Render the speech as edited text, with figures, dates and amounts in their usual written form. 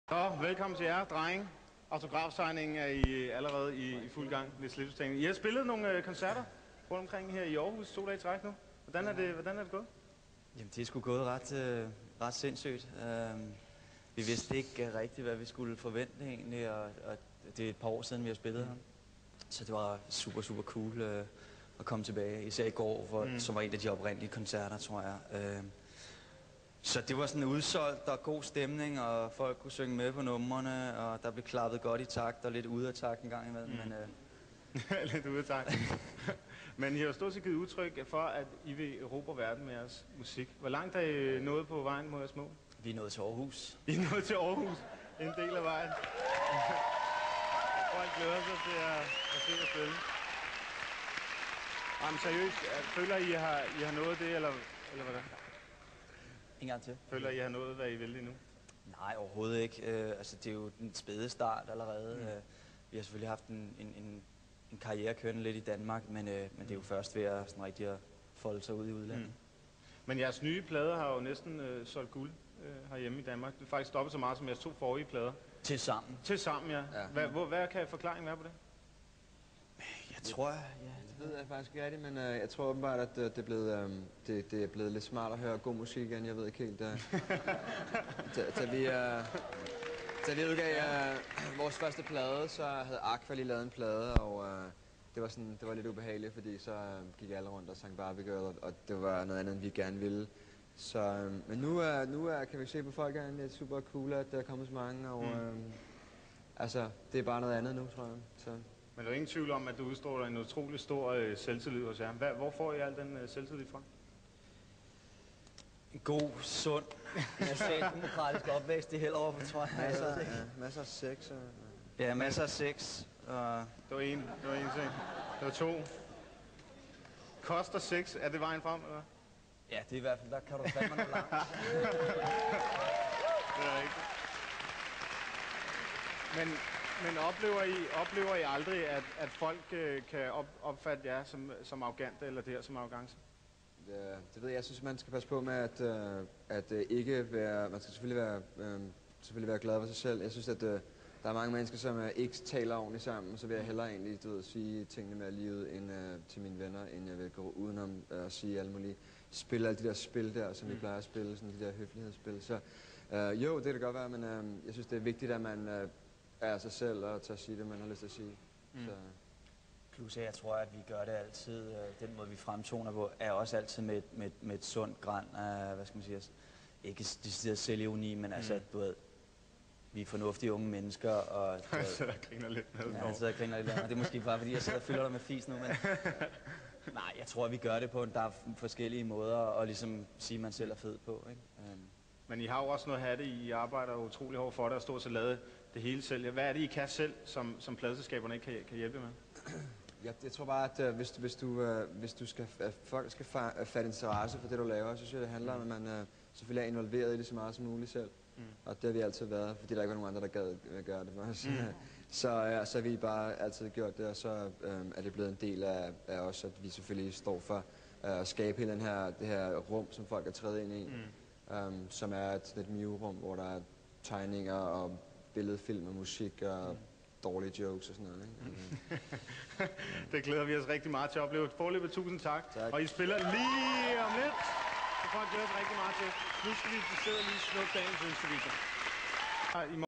Så, velkommen til jer, drenge. Autografsigningen er I allerede i fuld gang. I har spillet nogle koncerter rundt omkring her i Aarhus 2 dage i træk nu. Hvordan er det gået? Jamen, det er sgu gået ret sindssygt. Vi vidste ikke rigtigt, hvad vi skulle forvente egentlig, og det er et par år siden, vi har spillet her. Så det var super cool at komme tilbage, især i går, som var en af de oprindelige koncerter, tror jeg. Så det var sådan udsolgt og god stemning, og folk kunne synge med på numrene, og der blev klappet godt i takt og lidt ude af takt en gang imellem. Men, lidt ude af takt. Men I har jo stort set givet udtryk for, at I vil erobre verden med jeres musik. Hvor langt er I nået på vejen mod jeres mål? Vi er nået til Aarhus. I er nået til Aarhus, en del af vejen. Folk glæder sig til at se jer spille. Jamen seriøst, føler I har nået det, eller hvordan? En gang til. Føler I har nået, hvad I vil lige nu? Nej, overhovedet ikke. Altså, det er jo den spæde start allerede. Vi har selvfølgelig haft en karriere kørende lidt i Danmark, men det er jo først ved at sådan rigtig at folde sig ud i udlandet. Men jeres nye plader har jo næsten solgt guld herhjemme i Danmark. Det er faktisk dobbelt så meget som jeres 2 forrige plader. Tilsammen. Tilsammen, ja. Hvad kan forklaringen være på det? Jeg tror, Det ved jeg faktisk ikke rigtigt, men jeg tror åbenbart, at det er blevet lidt smart at høre god musik igen. Jeg ved ikke helt. Da vi udgav vores første plade, så havde Aqua lige lavet en plade, og det var lidt ubehageligt, fordi så gik alle rundt og sang Barbie Girl, og det var noget andet, end vi gerne ville. Så, men nu kan vi se på folk, at det er super cool, at der er kommet så mange, og altså, det er bare noget andet nu, tror jeg. Så. Men der er ingen tvivl om, at du udstråler en utrolig stor selvtillid hos jer. Hvor får I al den selvtillid fra? en god, sund, socialdemokratisk opvækst i Hellerup, tror jeg. Masser af sex. Ja, masser af sex. Det var en ting. Det var 2. Koster sex, er det vejen frem, eller? Ja, det er i hvert fald, der kan du fandme noget langt. Det er rigtigt. Men oplever I aldrig, at folk kan opfatte jer som arrogante, eller det her som arrogance? Det ved jeg. Jeg synes, man skal passe på med at ikke være... Man skal selvfølgelig være glad for sig selv. Jeg synes, at der er mange mennesker, som ikke taler ordentligt sammen, så vil jeg hellere egentlig sige tingene mere livet end til mine venner, end jeg vil gå udenom at sige alle mulige spille alle de der spil der, som vi plejer at spille, sådan de der høflighedsspil. Så jo, det kan det godt være, men jeg synes, det er vigtigt, at man er sig selv og tager at sige det, man har lyst til at sige. Så. Plus, jeg tror, at vi gør det altid, den måde vi fremtoner på, er også altid med et sundt græn af, hvad skal man sige, ikke decideret selvironi, men altså, du ved, vi er fornuftige unge mennesker, og... Jeg sidder og griner lidt med. Ja, jeg sidder og griner lidt med. Det er måske bare, fordi jeg sidder og fylder dig med fis nu, men... Nej, jeg tror, vi gør det på, der er forskellige måder at ligesom sige, at man selv er fed på, ikke? Men I har jo også noget at have det. I arbejder utrolig hårdt for det og stort set lavet det hele selv. Hvad er det, I kan selv, som pladeselskaberne ikke kan hjælpe med? Jeg tror bare, at folk skal fatte interesse for det, du laver, så synes jeg, det handler om, at man selvfølgelig er involveret i det så meget som muligt selv. Og det har vi altid været, fordi der ikke var nogen andre, der gad gøre det for os. Så har vi bare altid gjort det, og så er det blevet en del af os, at vi selvfølgelig står for at skabe hele det her rum, som folk er trædet ind i. Som er et Mew-rum, hvor der er tegninger og billedfilm og musik og dårlige jokes og sådan noget. Ikke? Det glæder vi os rigtig meget til at opleve. Foreløbig 1000 tak. Og I spiller lige om lidt. Så folk glæder os rigtig meget til. Nu skal vi lige snuppe dagens ønskeviser.